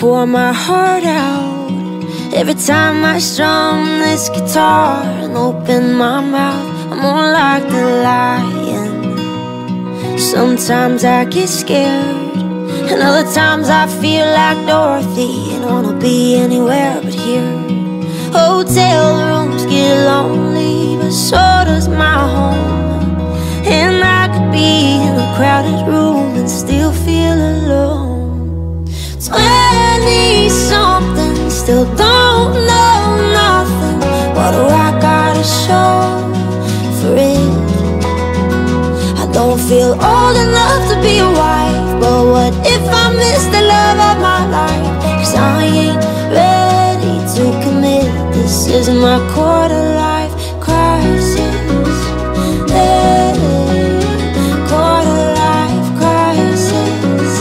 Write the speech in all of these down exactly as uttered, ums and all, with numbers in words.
pour my heart out. Every time I strum this guitar and open my mouth, I'm more like the lion. Sometimes I get scared, and other times I feel like Dorothy and wanna be anywhere but here. Hotel rooms get lonely, but so does my home. And I could be in a crowded room and still feel alone. Twenty-something, still don't know nothing. What do I gotta show for it? I don't feel old enough to be a wife, but what if I miss the love of my life? Cause I ain't ready to commit. This is my quarter life crisis. Hey, quarter life crisis.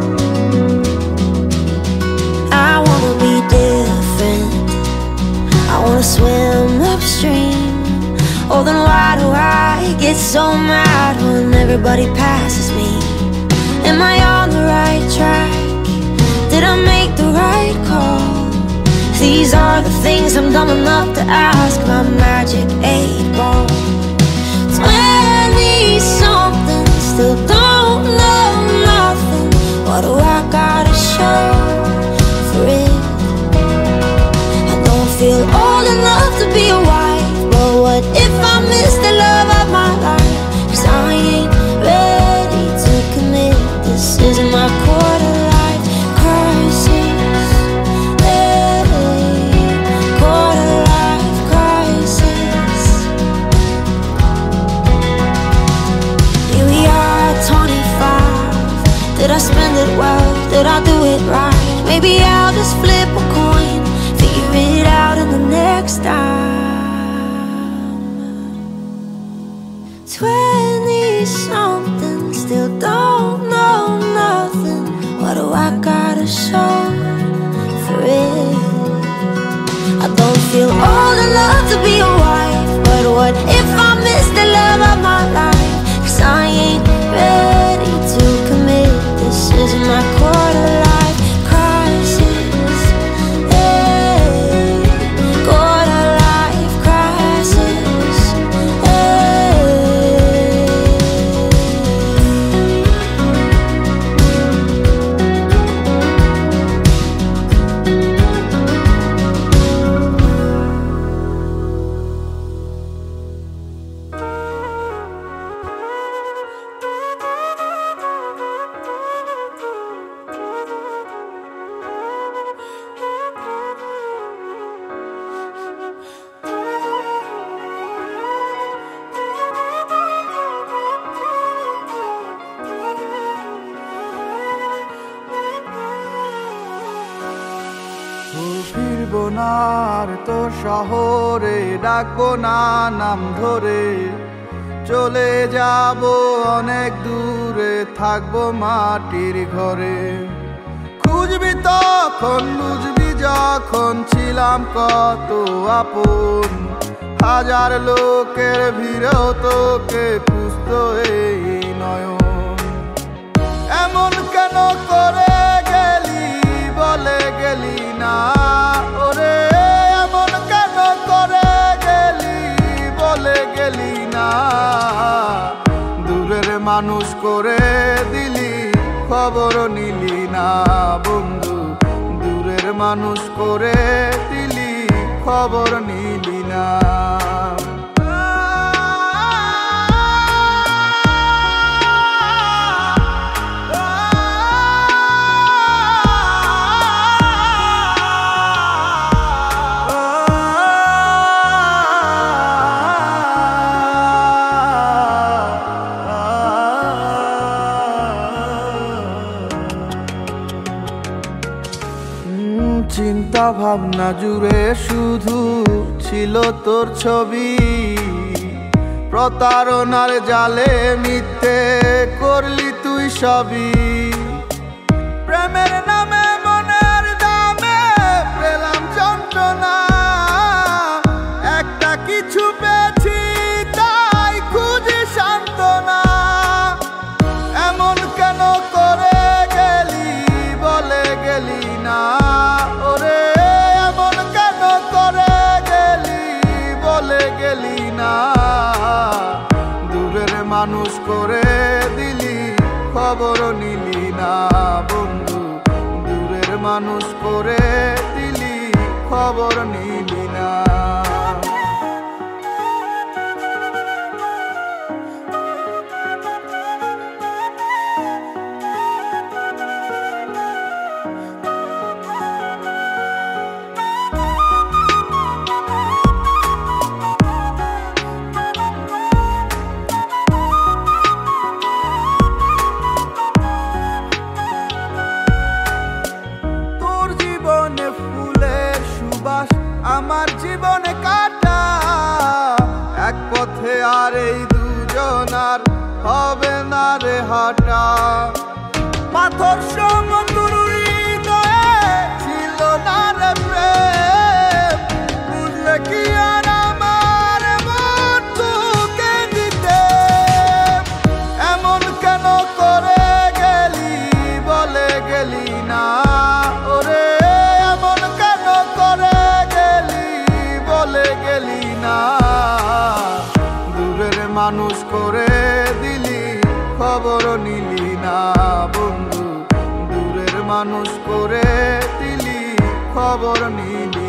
I wanna be different, I wanna swim upstream. Oh, then why do I get so mad when everybody passes me? Am I on the right track? Did I make the right call? These are the things I'm dumb enough to ask my magic eight ball. Twenty-something, still don't know nothing. What do I gotta show for it? I don't feel old enough to be a wife, but what if I miss the love of my life? Cause I ain't ready to commit. This is my quarter life crisis. Did I spend it well? Did I do it right? Maybe I'll just flip a coin, figure it out in the next time. Twenty-something, still don't know nothing. What do I gotta show for it? I don't feel old enough to be a wife, but what if I miss the love of my life? Cause I ain't ready to commit. This is my quarter life crisis. Hey, quarter life crisis. ফিরবো না আর তোর শহরে, ডাকবো না নাম ধরে। চলে যাব অনেক দূরে, থাকবো মাটির ঘরে। খুঁজবি তখন বুঝবি যখন ছিলাম কত আপন। হাজার লোকের ভিড়েও তোকে পুষতো এই নয়ন। এমন কেন করে গেলি বলে গেলি না ওরে? এমন কেন করে গেলি বলে গেলি না? দূরের মানুষ করে দিলি, খবর নিলি না বন্ধু। দূরের মানুষ করে দিলি, খবর নিলি না। চিন্তা ভাবনা জুড়ে শুধু ছিল তোর ছবি। প্রতারণার জালে মিথ্যে করলি তুই সবই। প্রেমের নামে মনের দামে পেলাম যন্ত্রণা। একটা কিছু পেয়েছি তাই খুঁজি সান্ত্বনা। এমন কেন করে গেলি বলে গেলি না? মানুষ করে দিলি খবর নিলি না। আমার জীবনে কাটা এক পথে, আর এই দুজনার হবে না রে হাঁটা। পাথর সম তোর হৃদয়ে ছিল না রে প্রেম, বুঝলে কি আর আমার মন তোকে দিতে। এমন কেন করে গেলি বলে গেলি না ওরে, এমন কেন করে গেলি না। দূরের মানুষ করে দিলি খবর নিলি না বন্ধু, দূরের মানুষ করে দিলি খবর নিলি